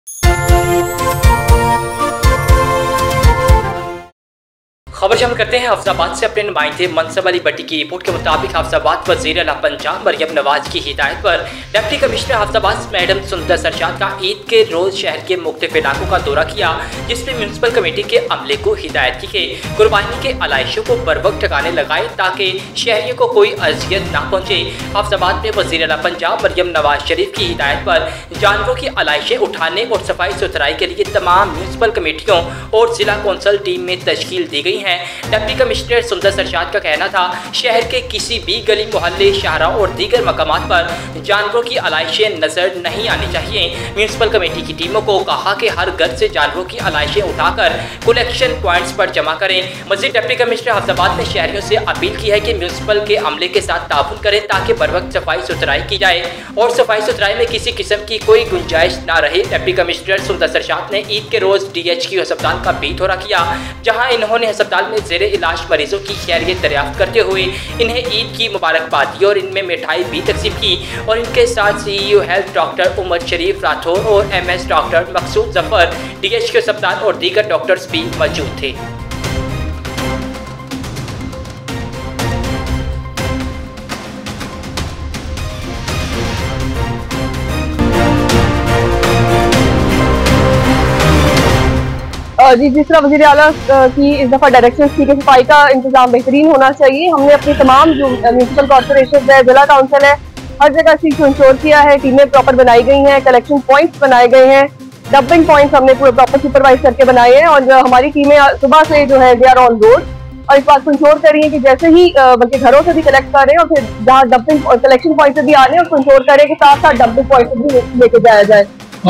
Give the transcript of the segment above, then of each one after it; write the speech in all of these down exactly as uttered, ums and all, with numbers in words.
खबर शामिल करते हैं हफ्साबाद से। अपने नुमाइंदे मनसब अली भट्टी की रिपोर्ट के मुताबिक हफ्साबाद वज़ीर आला पंजाब मरियम नवाज की हिदायत पर डिप्टी कमिश्नर हफ्साबाद मैडम सुंदर सरशाद का ईद के रोज शहर के मुख्तलिफ इलाकों का दौरा किया, जिसमें म्यूनसिपल कमेटी के अमले को हिदायत की कि कुर्बानी के आलाइशों को बर वक्त ठिकाने लगाए ताकि शहरियों को कोई अजियत न पहुँचे। हफ्साबाद में वज़ीर आला पंजाब मरियम नवाज शरीफ की हिदायत पर जानवरों की आलाइशें उठाने और सफाई सुथराई के लिए तमाम म्यूनसिपल कमेटियों और जिला कौंसल टीम में तश्कील दी गई है। डिप्टी कमिश्नर सुंदर सरशाद का कहना था, शहर के किसी भी गली मोहल्ले शाहराह और दीगर मकामात पर जानवरों की आलाइशें नजर नहीं आनी चाहिए। म्यूनसिपल कमेटी की टीमों को कहा कि हर घर से जानवरों की आलाइशें उठाकर कलेक्शन पॉइंट्स पर जमा करें। मजीद डिप्टी कमिश्नर हफ्साबाद ने शहरियों से अपील की है कि म्यूनसिपल के अमले के साथ ताउन करें ताकि बर वक्त सफाई सुथराई की जाए और सफाई सुथराई में किसी किस्म की कोई गुंजाइश न रहे। डिप्टी कमिश्नर सुंदर सरशाद ने ईद के रोज डी एच क्यू अस्पताल का भी दौरा किया, जहाँ इन्होंने अस्पताल में जेर इलाज मरीजों की खैरियत दरियाफ्त करते हुए इन्हें ईद की मुबारकबाद दी और इनमें मिठाई भी तकसीम की। और इनके साथ CEO health doctor Umar Sharif Rathore और M S doctor Maqsood Zafar, D H Q अस्पताल और दीगर डॉक्टर्स भी मौजूद थे। जी, जिस तरह वज़ीर आला की इस दफ़ा डायरेक्शन थी कि सफाई का इंतजाम बेहतरीन होना चाहिए, हमने अपनी तमाम जो म्यूनसिपल कॉर्पोरेशन है, जिला काउंसिल है, हर जगह चीज को इंश्योर किया है। टीमें प्रॉपर बनाई गई हैं, कलेक्शन पॉइंट्स बनाए गए हैं, डंपिंग पॉइंट्स हमने पूरे प्रॉपर सुपरवाइज करके बनाए हैं और हमारी टीमें सुबह से जो है दे आर ऑन रोड और इस बात को इंश्योर कर रही है कि जैसे ही बल्कि घरों से भी कलेक्ट कर रहे हैं और फिर जहाँ डंपिंग और कलेक्शन पॉइंट से भी आ रहे हैं उसको इंश्योर करें कि साथ साथ डंपिंग पॉइंट से भी लेके जाया जाए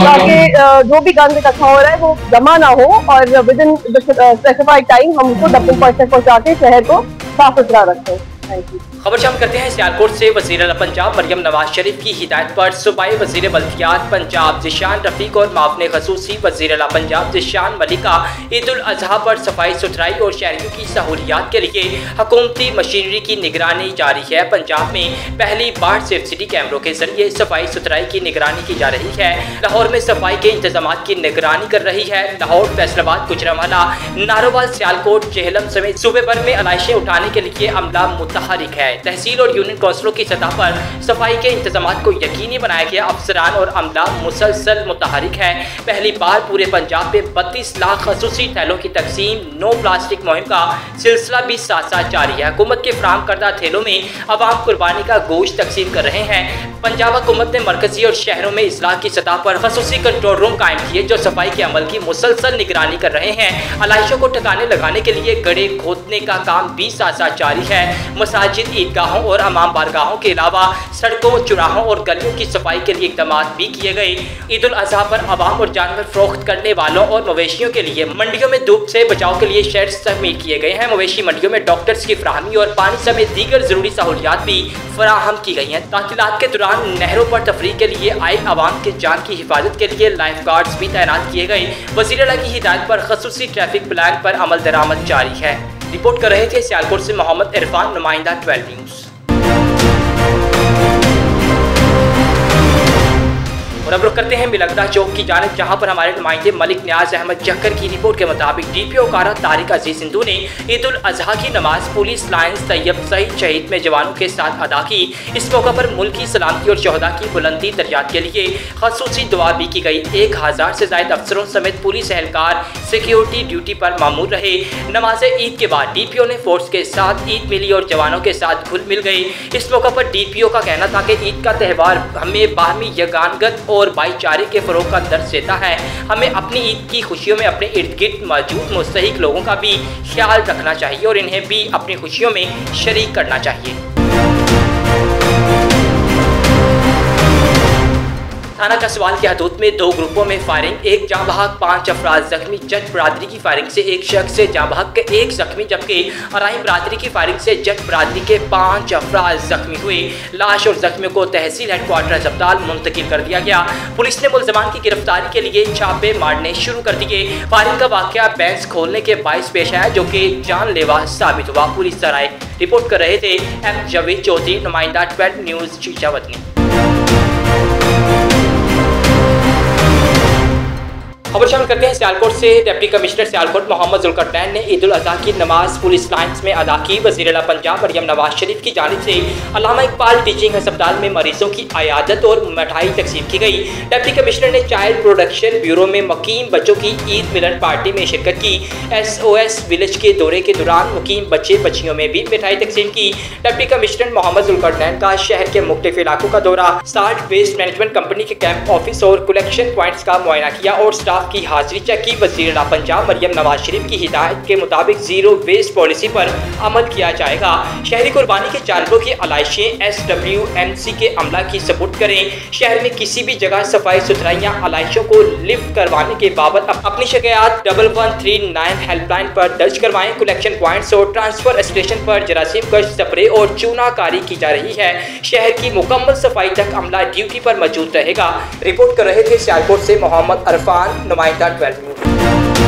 ताकि जो भी गंद इकट्ठा हो रहा है वो जमा ना हो और विद इन स्पेसिफाइड टाइम हम उसको डंपिंग पॉइंट तक पहुंचा के शहर को साफ सुथरा रखें। Thank you. खबर शामिल करते हैं सियालकोट से। वज़ीर आला पंजाब मरियम नवाज शरीफ की हिदायत पर सूबाई वज़ीर बल्दियात पंजाब ज़िशान रफ़ीक और मावने ख़ुसूसी वज़ीर आला पंजाब ज़िशान मलिका ईद उल अज़हा पर सफाई सुथराई और शहरियों की सहूलियात के लिए हुकूमती मशीनरी की निगरानी जारी है। पंजाब में पहली बार सेफ सिटी कैमरों के जरिए सफाई सुथराई की निगरानी की जा रही है। लाहौर में सफाई के इंतजाम की निगरानी कर रही है। लाहौर, फैसलाबाद, गुजरांवाला, नारोवाल, सियालकोट, जेहलम समेत सूबे भर में आलाइशें उठाने के लिए अमला मुतहरिक है। तहसील और यूनियन कौंसलों की सतह पर सफाई के इंतजाम को यकीनी बनाया गया। अफसरान और अमला मुसलसल मुतहरिक है। पहली बार पूरे पंजाब में बत्तीस लाख खसूसी थैलों की तकसीम, नो प्लास्टिक मुहिम का सिलसिला भी साथ साथ जारी है। हुकूमत के फराहम करदा थैलों में अवाम कुर्बानी का गोश्त तकसीम कर रहे हैं। पंजाब हुकूमत ने मरकजी और शहरों में इस्लाह की सतह पर खसूसी कंट्रोल रूम कायम किए जो सफाई के अमल की मुसलसल निगरानी कर रहे हैं। आलाइशों को ठिकाने लगाने के लिए गड्ढे खोदने का काम भी साथ साथ जारी है। मसाजिद, ईदगाहों और हमाम बारगाहों के अलावा सड़कों, चौराहों और गलियों की सफाई के लिए इक़दाम भी किए गए। ईद उल अज़हा पर अवाम और जानवर फरोख्त करने वालों और मवेशियों के लिए मंडियों में धूप से बचाव के लिए शेड्स तमीर किए गए हैं। मवेशी मंडियों में डॉक्टर्स की फराहमी और पानी समेत दीगर जरूरी सहूलियात भी फराहम की गई हैं। तातीलात के दौरान नहरों पर तफरीह के लिए आए अवाम के जान की हिफाजत के लिए लाइफ गार्ड्स भी तैनात किए गए। वज़ीर आला की हिदायत पर खसूसी ट्रैफिक प्लान पर अमल दरामद जारी है। रिपोर्ट कर रहे थे सियालकोट से मोहम्मद इरफान, नुमाइंदा ट्वेल्व न्यूज़। और अब रुक करते हैं मिलगदा चौक की जानिब, जहां पर हमारे नुमाइंदे मलिक न्याज अहमद जक्कर की रिपोर्ट के मुताबिक डीपीओ कारा तारिक अजीज सिंधु ने ईद उल अज़हा की नमाज पुलिस लाइन्स तैयब सईद शहीद में जवानों के साथ अदा की। इस मौका पर मुल्क की सलामती और शहदा की बुलंदी दर्जात के लिए खसूसी दुआ भी की गई। एक हज़ार से ज़ायद अफसरों समेत पुलिस एहलकार सिक्योरिटी ड्यूटी पर मामूर रहे। नमाज ईद के बाद डीपीओ ने फोर्स के साथ ईद मिली और जवानों के साथ घुल मिल गई। इस मौका पर डीपीओ का कहना था कि ईद का त्यौहार हमें बाहमी यगानगत और भाईचारे के फरोग का दर्ज देता है। हमें अपनी ईद की खुशियों में अपने इर्द गिर्द मौजूद मुस्तहिक लोगों का भी ख्याल रखना चाहिए और इन्हें भी अपनी खुशियों में शरीक करना चाहिए। थाना कसवाल के हदूद में दो ग्रुपों में फायरिंग, एक जाँ बहक, पाँच अफराद जख्मी। जट बरादरी की फायरिंग से एक शख्स से जाँ बहक के एक जख्मी, जबकि अराई बरादरी की फायरिंग से जट बरादरी के पाँच अफराद जख्मी हुए। लाश और जख्मियों को तहसील हेडक्वार्टर अस्पताल मुंतकिल कर दिया गया। पुलिस ने मुलजमान की गिरफ्तारी के लिए छापे मारने शुरू कर दिए। फायरिंग का वाक़या बैंक खोलने के बायस पेश आया जो कि जानलेवा साबित हुआ। पुलिस सराय रिपोर्ट कर रहे थे एम जावेद चौधरी, नुमाइंदा ट्वेल्व न्यूज़ शीशावतनी। खबर शामिल करते हैं सियालकोट से। डिप्टी कमिश्नर सियालकोट मोहम्मद जुल्करनैन ने ईद उल अजहा की नमाज पुलिस लाइन्स में अदा की। वज़ीर आला पंजाब मरियम नवाज शरीफ की जानिब से अल्लामा इकबाल टीचिंग अस्पताल में मरीजों की आयादत और मिठाई तकसीम की गई। डिप्टी कमिश्नर ने चाइल्ड प्रोटेक्शन ब्यूरो में मुकीम बच्चों की ईद मिलन पार्टी में शिरकत की। एस ओ एस विलेज के दौरे के दौरान मुकीम बच्चे बच्चियों में भी मिठाई तकसीम की। डिप्टी कमिश्नर मोहम्मद जुल्करनैन का शहर के मुख्तलिफ इलाकों का दौरा, साल्ट वेस्ट मैनेजमेंट कंपनी के कैंप ऑफिस और कलेक्शन पॉइंट्स का मुआयना किया और स्टाफ की हाजिरी चेक की। वज़ीर आला पंजाब मरियम नवाज शरीफ की हिदायत के मुताबिक जीरो वेस्ट पॉलिसी पर अमल किया जाएगा। शहरी कुर्बानी के जानवरों की आलाइशें एस डब्ल्यू एम सी के अमला की सपोर्ट करें। शहर में किसी भी जगह सफाई सुथराई या आलाइशों को लिफ्ट करवाने के बाबत अपनी शिकायत double one three nine helpline पर दर्ज करवाएं। कलेक्शन पॉइंट्स और ट्रांसफर स्टेशन पर जरासीम कश स्प्रे और चूनाकारी की जा रही है। शहर की मुकम्मल सफाई तक अमला ड्यूटी पर मौजूद रहेगा। रिपोर्ट कर रहे थे सियालकोट से मोहम्मद अरफान, नुमाइंदा ट्वेल्व न्यूज़।